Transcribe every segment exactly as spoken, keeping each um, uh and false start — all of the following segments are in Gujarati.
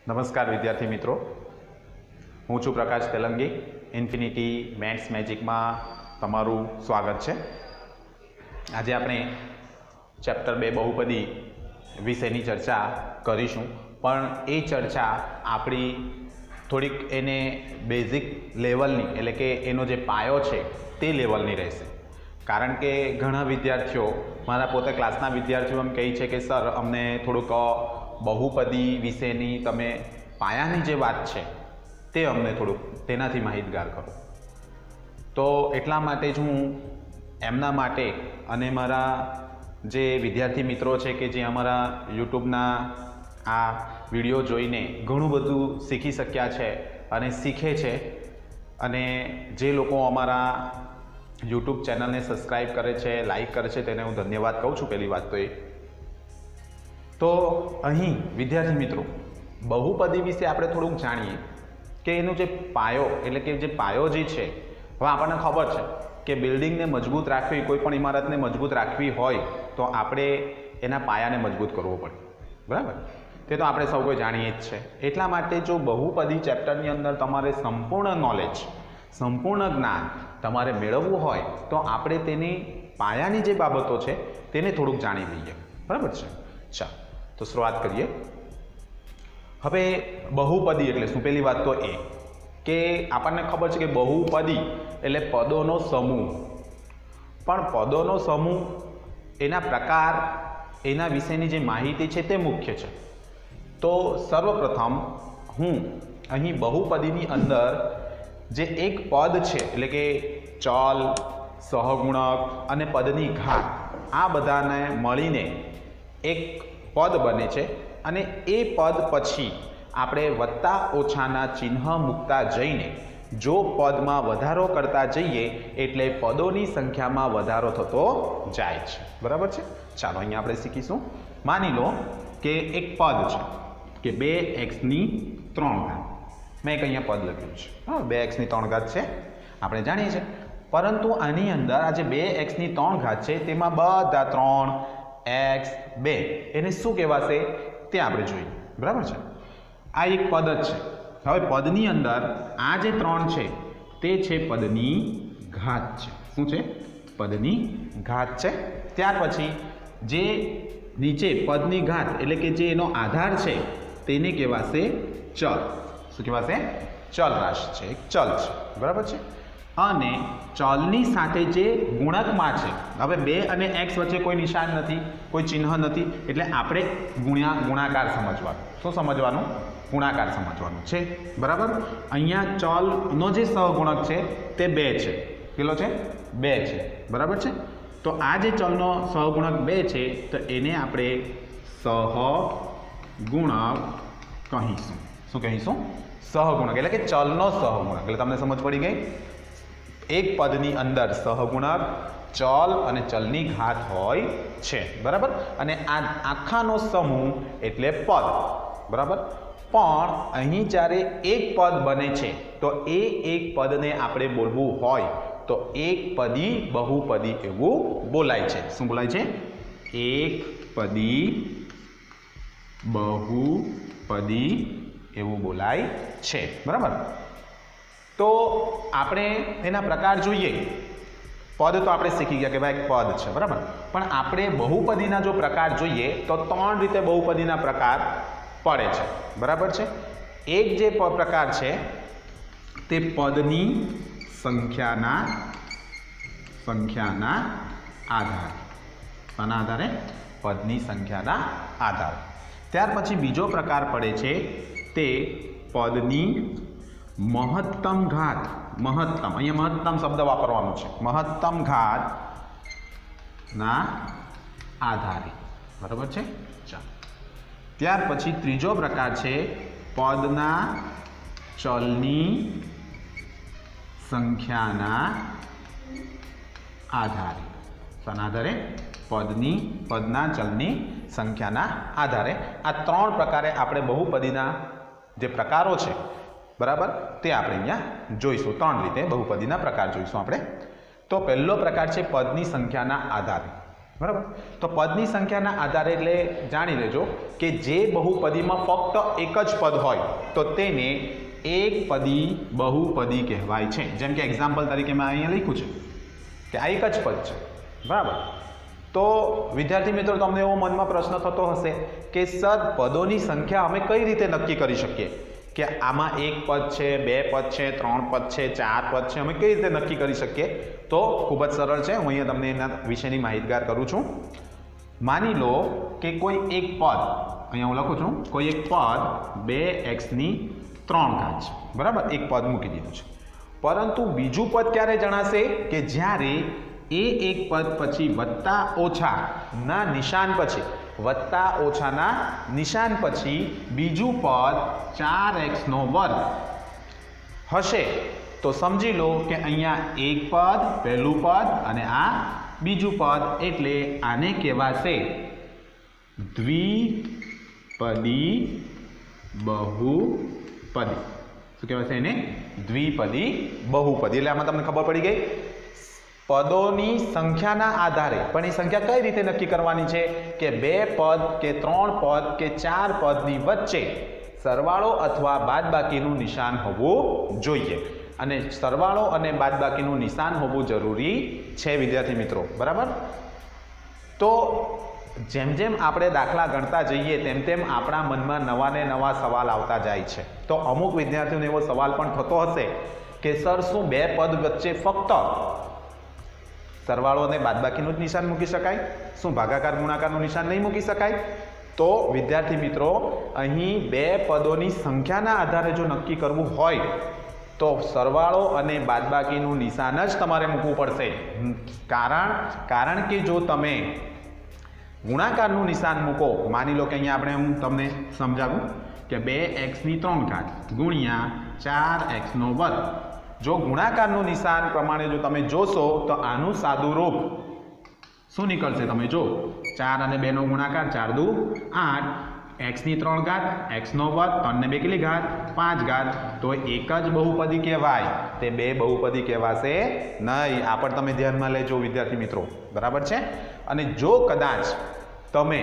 નમસ્કાર વિદ્યાર્થી મિત્રો, હું છું પ્રકાશ તેલંગી. ઇન્ફિનિટી મેથ્સ મેજિકમાં તમારું સ્વાગત છે. આજે આપણે ચેપ્ટર બે બહુપદી વિશેની ચર્ચા કરીશું, પણ એ ચર્ચા આપણી થોડીક એને બેઝિક લેવલની, એટલે કે એનો જે પાયો છે તે લેવલની રહેશે. કારણ કે ઘણા વિદ્યાર્થીઓ, મારા પોતે ક્લાસના વિદ્યાર્થીઓ એમ કહે છે કે સર અમને થોડુંક બહુપદી વિશેની તમે પાયાની જે વાત છે તે અમને થોડુંક તેનાથી માહિતગાર કરો. તો એટલા માટે જ હું એમના માટે અને મારા જે વિદ્યાર્થી મિત્રો છે કે જે અમારા યુટ્યુબના આ વિડીયો જોઈને ઘણું બધું શીખી શક્યા છે અને શીખે છે, અને જે લોકો અમારા યુટ્યુબ ચેનલને સબસ્ક્રાઈબ કરે છે, લાઈક કરે છે, તેને હું ધન્યવાદ કહું છું. પહેલી વાત તો એ તો અહીં વિદ્યાર્થી મિત્રો બહુપદી વિશે આપણે થોડુંક જાણીએ કે એનો જે પાયો, એટલે કે જે પાયો જે છે, હવે આપણને ખબર છે કે બિલ્ડિંગને મજબૂત રાખવી, કોઈ પણ ઇમારતને મજબૂત રાખવી હોય તો આપણે એના પાયાને મજબૂત કરવો પડે, બરાબર? તે તો આપણે સૌ કોઈ જાણીએ જ છે. એટલા માટે જો બહુપદી ચેપ્ટરની અંદર તમારે સંપૂર્ણ નોલેજ, સંપૂર્ણ જ્ઞાન તમારે મેળવવું હોય તો આપણે તેની પાયાની જે બાબતો છે તેને થોડુંક જાણી લઈએ, બરાબર છે? ચાલો તો શરૂઆત કરીએ. હવે બહુપદી એટલે શું? પહેલી વાત તો એ કે આપણને ખબર છે કે બહુપદી એટલે પદોનો સમૂહ, પણ પદોનો સમૂહ, એના પ્રકાર, એના વિશેની જે માહિતી છે તે મુખ્ય છે. તો સર્વપ્રથમ હું અહીં બહુપદીની અંદર જે એક પદ છે, એટલે કે ચલ, સહગુણક અને પદની ઘાત, આ બધાને મળીને એક પદ બને છે, અને એ પદ પછી આપણે વત્તા ઓછાના ચિહ્ન મૂકતા જઈને જો પદમાં વધારો કરતા જઈએ એટલે પદોની સંખ્યામાં વધારો થતો જાય છે, બરાબર છે? ચાલો અહીંયા આપણે શીખીશું. માની લો કે એક પદ છે કે બે એક્સની ત્રણ ઘાત. મેં એક અહીંયા પદ લખ્યું છે, હા, બે એક્સની ત્રણ ઘાત છે, આપણે જાણીએ છીએ. પરંતુ આની અંદર આ જે બે એક્સની ત્રણ ઘાત છે તેમાં બધા ત્રણ એક્સ બે એને શું કહેવાશે તે આપણે જોઈએ, બરાબર છે? આ એક પદ જ છે. હવે પદની અંદર આ જે ત્રણ છે તે છે પદની ઘાત છે. શું છે? પદની ઘાત છે. ત્યાર પછી જે નીચે પદની ઘાત, એટલે કે જે એનો આધાર છે તેને કહેવાશે ચલ. શું કહેવાશે? ચલ રાશિ છે, એક ચલ છે, બરાબર છે? અને ચલની સાથે જે ગુણકમાં છે, હવે બે અને એક્સ વચ્ચે કોઈ નિશાન નથી, કોઈ ચિહ્ન નથી, એટલે આપણે ગુણ્યા ગુણાકાર સમજવાનું. શું સમજવાનું? ગુણાકાર સમજવાનું છે, બરાબર? અહીંયા ચલનો જે સહગુણક છે તે બે છે. કેટલો છે? બે છે, બરાબર છે? તો આ જે ચલનો સહગુણક બે છે તો એને આપણે સહગુણક કહીશું. શું કહીશું? સહગુણક, એટલે કે ચલનો સહગુણક. એટલે તમને સમજ પડી ગઈ? એક પદની અંદર સહગુણક, ચલ અને ચલની ઘાત હોય છે, બરાબર? અને આ આખાનો સમૂહ એટલે પદ, બરાબર? પણ અહીં જ્યારે એક પદ બને છે તો એ એક પદને આપણે બોલવું હોય તો એક પદી બહુપદી એવું બોલાય છે. શું બોલાય છે? એક પદી બહુપદી એવું બોલાય છે, બરાબર? તો આપણે એના પ્રકાર જોઈએ. પદ તો આપણે શીખી ગયા કે ભાઈ પદ છે, બરાબર? પણ આપણે બહુપદીના જો પ્રકાર જોઈએ તો ત્રણ રીતે બહુપદીના પ્રકાર પડે છે, બરાબર છે? એક જે પ્રકાર છે તે પદની સંખ્યાના સંખ્યાના આધારે. આના આધારે? પદની સંખ્યાના આધારે. ત્યાર પછી બીજો પ્રકાર પડે છે તે પદની મહત્તમ ઘાત. મહત્તમ, અહીંયા મહત્તમ શબ્દ વાપરવાનો છે. મહત્તમ ઘાત ના આધારે, બરાબર છે? ચાલો. ત્યાર પછી ત્રીજો પ્રકાર છે પદના ચલની સંખ્યાના આધારે. શાના આધારે? પદની પદના ચલની સંખ્યાના આધારે. આ ત્રણ પ્રકારે આપણે બહુપદીના જે પ્રકારો છે, બરાબર, તે આપણે અહીંયા જોઈશું. ત્રણ રીતે બહુપદીના પ્રકાર જોઈશું આપણે. તો પહેલો પ્રકાર છે પદની સંખ્યાના આધારે, બરાબર. તો પદની સંખ્યાના આધારે એટલે જાણી લેજો કે જે બહુપદીમાં ફક્ત એક જ પદ હોય તો તેને એક પદી બહુપદી કહેવાય છે. જેમ કે એક્ઝામ્પલ તરીકે મેં અહીંયા લખ્યું છે કે આ એક જ પદ છે. બરાબર. તો વિદ્યાર્થી મિત્રો, તમને એવો મનમાં પ્રશ્ન થતો હશે કે સર, પદોની સંખ્યા અમે કઈ રીતે નક્કી કરી શકીએ કે આમાં એક પદ છે, બે પદ છે, ત્રણ પદ છે, ચાર પદ છે, અમે કઈ રીતે નક્કી કરી શકીએ? તો ખૂબ જ સરળ છે. હું અહીંયા તમને એના વિશેની માહિતગાર કરું છું. માની લો કે કોઈ એક પદ, અહીંયા હું લખું છું, કોઈ એક પદ બે એક્સની ત્રણ ઘાત છે. બરાબર, એક પદ મૂકી દીધું છે. પરંતુ બીજું પદ ક્યારે જણાશે? કે જ્યારે એ એક પદ પછી વત્તા ઓછા ના નિશાન પછી વત્તા ઓછાના નિશાન પછી બીજું પદ ચાર એક્સ નો વર્ગ હશે તો સમજી લો કે અહીંયા એક પદ, પહેલું પદ અને આ બીજું પદ, એટલે આને કહેવાશે દ્વિપદી બહુપદી. શું કહેવાશે એને? દ્વિપદી બહુપદી. એટલે આમાં તમને ખબર પડી ગઈ પદોની સંખ્યાના આધારે. પણ એ સંખ્યા કઈ રીતે નક્કી કરવાની છે? કે બે પદ કે ત્રણ પદ કે ચાર પદની વચ્ચે સરવાળો અથવા બાદબાકીનું નિશાન હોવું જોઈએ. અને સરવાળો અને બાદબાકીનું નિશાન હોવું જરૂરી છે વિદ્યાર્થી મિત્રો. બરાબર. તો જેમ જેમ આપણે દાખલા ગણતા જઈએ તેમ તેમ આપણા મનમાં નવા ને નવા સવાલ આવતા જાય છે. તો અમુક વિદ્યાર્થીઓને એવો સવાલ પણ થતો હશે કે સર, શું બે પદ વચ્ચે ફક્ત સરવાળો અને બાદબાકીનું જ નિશાન મૂકી શકાય? શું ભાગાકાર ગુણાકારનું નિશાન નહીં મૂકી શકાય? તો વિદ્યાર્થી મિત્રો, અહીં બે પદોની સંખ્યાના આધારે જો નક્કી કરવું હોય તો સરવાળો અને બાદબાકીનું નિશાન જ તમારે મૂકવું પડશે. કારણ કારણ કે જો તમે ગુણાકારનું નિશાન મૂકો, માની લો કે અહીંયા આપણે હું તમને સમજાવું કે બે એક્સની ત્રણ ઘાત ગુણ્યા ચાર એક્સનો વર્ગ. જો ગુણાકારનું નિશાન પ્રમાણે જો તમે જોશો તો આનું સાદું રૂપ શું નીકળશે? તમે જો, ચાર અને બે નો ગુણાકાર, ચાર દુ આઠ, એક્સની ત્રણ ઘાત, એક્સનો વર્ગ, ત્રણ ને બે કેટલી ઘાત? પાંચ ઘાત. તો એક જ બહુપદી કહેવાય, તે બે બહુપદી કહેવાશે નહીં. આ પણ તમે ધ્યાનમાં લેજો વિદ્યાર્થી મિત્રો. બરાબર છે. અને જો કદાચ તમે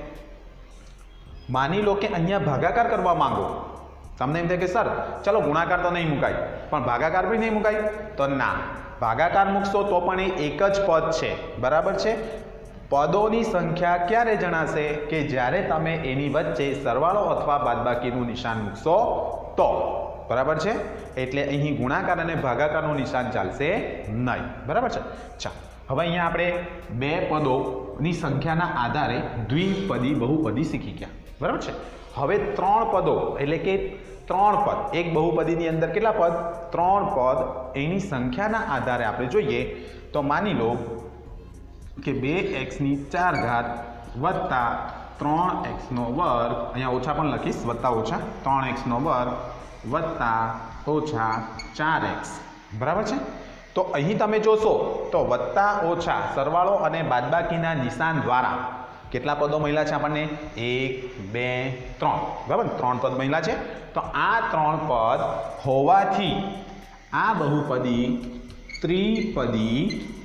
માની લો કે અહીંયા ભાગાકાર કરવા માંગો, તમને એમ થાય કે સર ચલો ગુણાકાર તો નહીં મુકાય પણ ભાગાકાર બી નહીં મુકાય, તો ના, ભાગાકાર મૂકશો તો પણ એ એક જ પદ છે. બરાબર છે. પદોની સંખ્યા ક્યારે જણાશે? કે જ્યારે તમે એની વચ્ચે સરવાળો અથવા બાદબાકીનું નિશાન મૂકશો તો. બરાબર છે. એટલે અહીં ગુણાકાર અને ભાગાકારનું નિશાન ચાલશે નહીં. બરાબર છે. ચાલો, હવે અહીંયા આપણે બે પદોની સંખ્યાના આધારે દ્વિપદી બહુપદી શીખી ગયા. બરાબર છે. હવે ત્રણ પદો એટલે કે ત્રણ પદ, એક બહુપદીની અંદર કેટલા પદ? ત્રણ પદ. એની સંખ્યાના આધારે આપણે જોઈએ તો માની લો કે બે એક્સની ચાર ઘાત વત્તા ત્રણ એક્સનો વર્ગ, અહીંયા ઓછા પણ લખીશ, વત્તા ઓછા ત્રણ એક્સનો વર્ગ વત્તા ઓછા ચાર એક્સ. બરાબર છે. તો અહીં તમે જોશો તો વત્તા ઓછા સરવાળો અને બાદબાકીના નિશાન દ્વારા કેટલા પદો મળ્યા છે આપણને? એક, બે, ત્રણ. બરાબર, ત્રણ પદ મળ્યા છે. તો આ ત્રણ પદ હોવાથી આ બહુપદી ત્રિપદી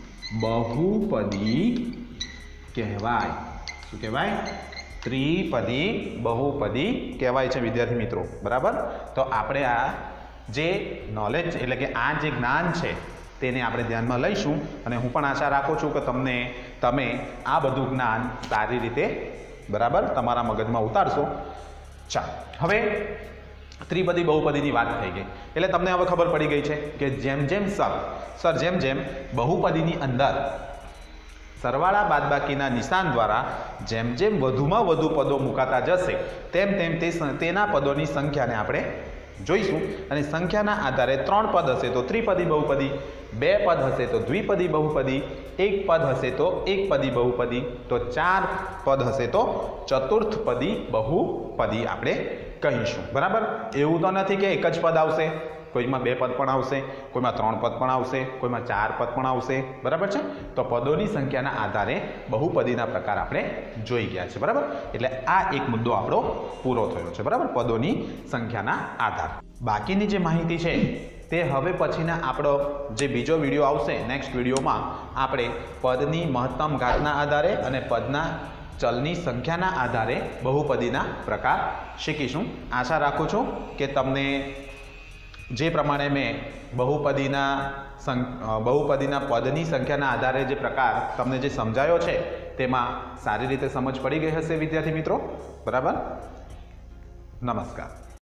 બહુપદી કહેવાય. શું કહેવાય? ત્રિપદી બહુપદી કહેવાય છે વિદ્યાર્થી મિત્રો. બરાબર. તો આપણે આ જે નોલેજ એટલે કે આ જે જ્ઞાન છે તેને આપણે ધ્યાનમાં લઈશું અને હું પણ આશા રાખું છું કે તમને તમે આ બધું જ્ઞાન સારી રીતે બરાબર તમારા મગજમાં ઉતારશો. ચાલો, હવે ત્રિપદી બહુપદીની વાત થઈ ગઈ એટલે તમને હવે ખબર પડી ગઈ છે કે જેમ જેમ સર સર જેમ જેમ બહુપદીની અંદર સરવાળા બાદબાકીના નિશાન દ્વારા જેમ જેમ વધુમાં વધુ પદો મુકાતા જશે તેમ તેમ તે તેના પદોની સંખ્યાને આપણે જોઈશું. અને સંખ્યાના આધારે ત્રણ પદ હશે તો ત્રિપદી બહુપદી, બે પદ હશે તો દ્વિપદી બહુપદી, એક પદ હશે તો એકપદી બહુપદી, તો ચાર પદ હશે તો ચતુર્થપદી બહુપદી આપણે કહીશું. બરાબર. એવું તો નથી કે એક જ પદ આવશે, કોઈમાં બે પદ પણ આવશે, કોઈમાં ત્રણ પદ પણ આવશે, કોઈમાં ચાર પદ પણ આવશે. બરાબર છે. તો પદોની સંખ્યાના આધારે બહુપદીના પ્રકાર આપણે જોઈ ગયા છે. બરાબર. એટલે આ એક મુદ્દો આપણો પૂરો થયો છે. બરાબર, પદોની સંખ્યાના આધાર. બાકીની જે માહિતી છે તે હવે પછીના આપણો જે બીજો વિડીયો આવશે નેક્સ્ટ વિડીયોમાં આપણે પદની મહત્તમ ઘાતના આધારે અને પદના ચલની સંખ્યાના આધારે બહુપદીના પ્રકાર શીખીશું. આશા રાખું છું કે તમને જે પ્રમાણે મેં બહુપદીના બહુપદીના પદની સંખ્યાના આધારે જે પ્રકાર તમને જે સમજાયો છે તેમાં સારી રીતે સમજ પડી ગઈ હશે વિદ્યાર્થી મિત્રો. બરાબર. નમસ્કાર.